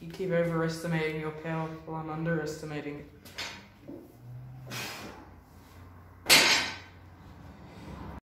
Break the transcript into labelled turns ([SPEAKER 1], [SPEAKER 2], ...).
[SPEAKER 1] You keep overestimating your power while I'm underestimating it.